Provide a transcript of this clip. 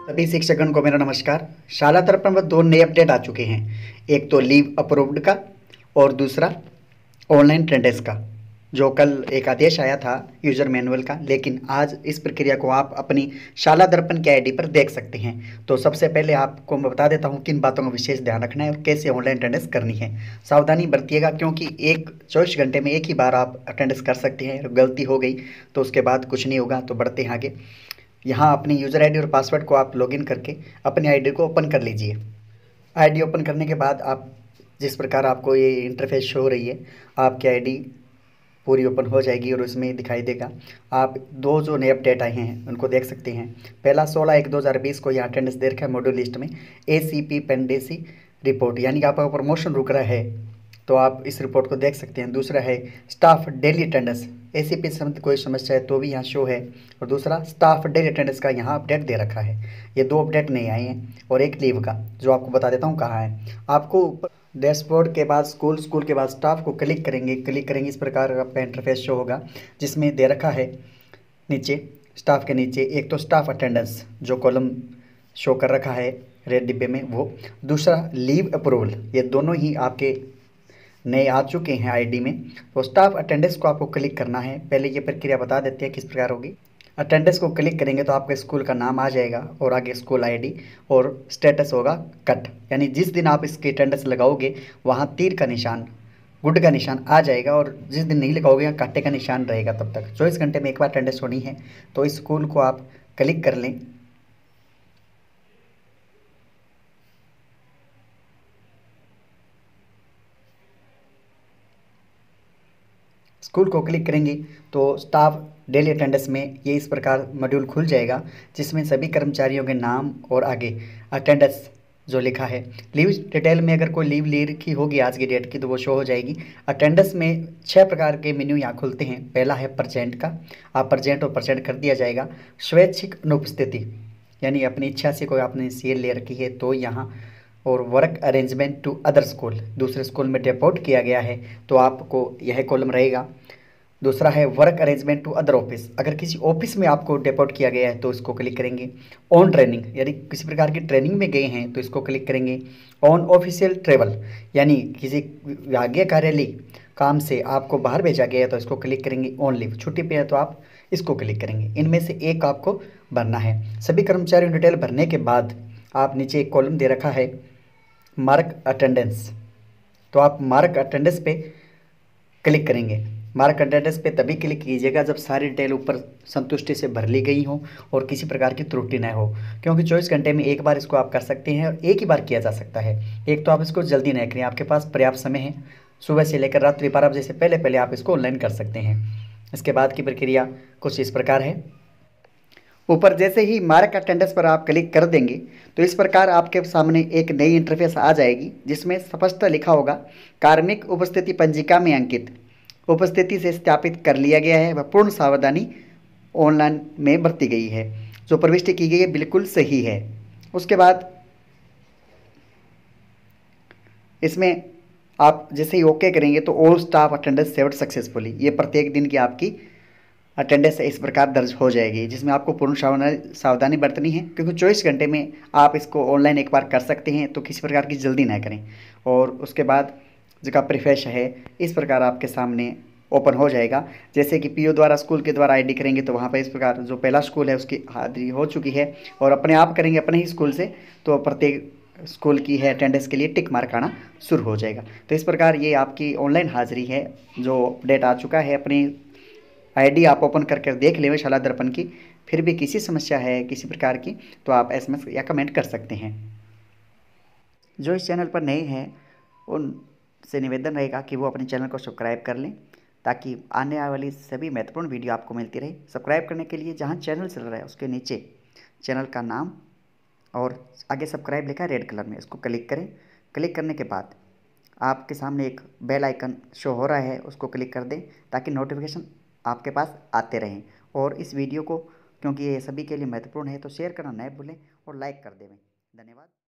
सभी शिक्षकगण को मेरा नमस्कार। शाला तर्पण पर दो नए अपडेट आ चुके हैं। एक तो लीव अप्रूव्ड का और दूसरा ऑनलाइन अटेंडेंस का। जो कल एक आदेश आया था यूजर मैनुअल का, लेकिन आज इस प्रक्रिया को आप अपनी शाला दर्पण के आईडी पर देख सकते हैं। तो सबसे पहले आपको मैं बता देता हूं किन बातों का विशेष ध्यान रखना है और कैसे ऑनलाइन अटेंडेंस करनी है। सावधानी बरतिएगा, क्योंकि एक 24 घंटे में एक ही बार आप अटेंडेंस कर सकते हैं। गलती हो गई तो उसके बाद कुछ नहीं होगा। तो बढ़ते हैं आगे। यहाँ अपनी यूज़र आईडी और पासवर्ड को आप लॉगिन करके अपनी आईडी को ओपन कर लीजिए। आईडी ओपन करने के बाद आप जिस प्रकार आपको ये इंटरफेस शो हो रही है, आपकी आईडी पूरी ओपन हो जाएगी और उसमें दिखाई देगा। आप दो जो नए अपडेट आए हैं उनको देख सकते हैं। पहला 16/1/2020 को यहाँ अटेंडेंस दे रखा है मॉड्यूल लिस्ट में ACP पेंडेसी रिपोर्ट, यानी कि आपका प्रमोशन रुक रहा है तो आप इस रिपोर्ट को देख सकते हैं। दूसरा है स्टाफ डेली अटेंडेंस, ACP से कोई समस्या है तो भी यहाँ शो है। और दूसरा स्टाफ डेली अटेंडेंस का यहाँ अपडेट दे रखा है। ये दो अपडेट नहीं आए हैं। और एक लीव का जो आपको बता देता हूँ कहाँ है। आपको ऊपर डैशबोर्ड के बाद स्कूल के बाद स्टाफ को क्लिक करेंगे, इस प्रकार आपका इंटरफेस शो होगा, जिसमें दे रखा है नीचे स्टाफ के नीचे एक तो स्टाफ अटेंडेंस जो कॉलम शो कर रखा है रेड डिब्बे में वो, दूसरा लीव अप्रूवल। ये दोनों ही आपके नए आ चुके हैं आईडी में। तो स्टाफ अटेंडेंस को आपको क्लिक करना है। पहले ये प्रक्रिया बता देते हैं किस प्रकार होगी। अटेंडेंस को क्लिक करेंगे तो आपके स्कूल का नाम आ जाएगा और आगे स्कूल आईडी और स्टेटस होगा कट, यानी जिस दिन आप इसकी अटेंडेंस लगाओगे वहाँ तीर का निशान, गुड का निशान आ जाएगा, और जिस दिन नहीं लगाओगे यहाँ कांटे का निशान रहेगा। तब तक 24 घंटे में एक बार अटेंडेंस होनी है। तो इस स्कूल को आप क्लिक कर लें। स्कूल को क्लिक करेंगे तो स्टाफ डेली अटेंडेंस में ये इस प्रकार मॉड्यूल खुल जाएगा, जिसमें सभी कर्मचारियों के नाम और आगे अटेंडेंस जो लिखा है। लीव डिटेल में अगर कोई लीव ले रखी होगी आज की डेट की तो वो शो हो जाएगी। अटेंडेंस में 6 प्रकार के मेन्यू यहाँ खुलते हैं। पहला है परसेंट का, आप परसेंट और परसेंट कर दिया जाएगा। स्वैच्छिक अनुपस्थिति, यानी अपनी इच्छा से कोई आपने सीएल ले रखी है तो यहाँ। और work arrangement to other school, दूसरे स्कूल में डिपोट किया गया है तो आपको यह कॉलम रहेगा। दूसरा है work arrangement to other office, अगर किसी ऑफिस में आपको डिपोट किया गया है तो इसको क्लिक करेंगे। ऑन ट्रेनिंग, यानी किसी प्रकार की ट्रेनिंग में गए हैं तो इसको क्लिक करेंगे। ऑन ऑफिशियल ट्रेवल, यानी किसी विभागीय कार्यालय काम से आपको बाहर भेजा गया है तो इसको क्लिक करेंगे। ऑन लीव, छुट्टी पे है तो आप इसको क्लिक करेंगे। इनमें से एक आपको भरना है। सभी कर्मचारियों डिटेल भरने के बाद आप नीचे एक कॉलम दे रखा है मार्क अटेंडेंस, तो आप मार्क अटेंडेंस पे क्लिक करेंगे। मार्क अटेंडेंस पे तभी क्लिक कीजिएगा जब सारी डिटेल ऊपर संतुष्टि से भर ली गई हो और किसी प्रकार की त्रुटि न हो, क्योंकि 24 घंटे में एक बार इसको आप कर सकते हैं और एक ही बार किया जा सकता है। एक तो आप इसको जल्दी न करें, आपके पास पर्याप्त समय है। सुबह से लेकर रात्रि 12 बजे से पहले पहले आप इसको ऑनलाइन कर सकते हैं। इसके बाद की प्रक्रिया कुछ इस प्रकार है। ऊपर जैसे ही मार्क अटेंडेंस पर आप क्लिक कर देंगे तो इस प्रकार आपके सामने एक नई इंटरफेस आ जाएगी, जिसमें स्पष्ट लिखा होगा कार्मिक उपस्थिति पंजिका में अंकित उपस्थिति से सत्यापित कर लिया गया है व पूर्ण सावधानी ऑनलाइन में बरती गई है। जो प्रविष्टि की गई है बिल्कुल सही है। उसके बाद इसमें आप जैसे ही ओके करेंगे तो all staff attendance saved successfully, ये प्रत्येक दिन की आपकी अटेंडेंस इस प्रकार दर्ज हो जाएगी, जिसमें आपको पूर्ण सावधानी बरतनी है, क्योंकि 24 घंटे में आप इसको ऑनलाइन एक बार कर सकते हैं तो किसी प्रकार की जल्दी ना करें। और उसके बाद जो प्रीफेस है इस प्रकार आपके सामने ओपन हो जाएगा। जैसे कि पीओ द्वारा स्कूल के द्वारा आईडी करेंगे तो वहाँ पर इस प्रकार जो पहला स्कूल है उसकी हाजिरी हो चुकी है, और अपने आप करेंगे अपने ही स्कूल से तो प्रत्येक स्कूल की है अटेंडेंस के लिए टिक मार्क आना शुरू हो जाएगा। तो इस प्रकार ये आपकी ऑनलाइन हाजिरी है जो अपडेट आ चुका है। अपनी आईडी आप ओपन करके देख लें शाला दर्पण की। फिर भी किसी समस्या है किसी प्रकार की तो आप एसएमएस या कमेंट कर सकते हैं। जो इस चैनल पर नए हैं उनसे निवेदन रहेगा कि वो अपने चैनल को सब्सक्राइब कर लें, ताकि आने वाली सभी महत्वपूर्ण वीडियो आपको मिलती रहे। सब्सक्राइब करने के लिए जहाँ चैनल चल रहा है उसके नीचे चैनल का नाम और आगे सब्सक्राइब लिखा है रेड कलर में, उसको क्लिक करें। क्लिक करने के बाद आपके सामने एक बेल आइकन शो हो रहा है, उसको क्लिक कर दें ताकि नोटिफिकेशन आपके पास आते रहें। और इस वीडियो को, क्योंकि ये सभी के लिए महत्वपूर्ण है, तो शेयर करना न भूलें और लाइक कर दें। धन्यवाद।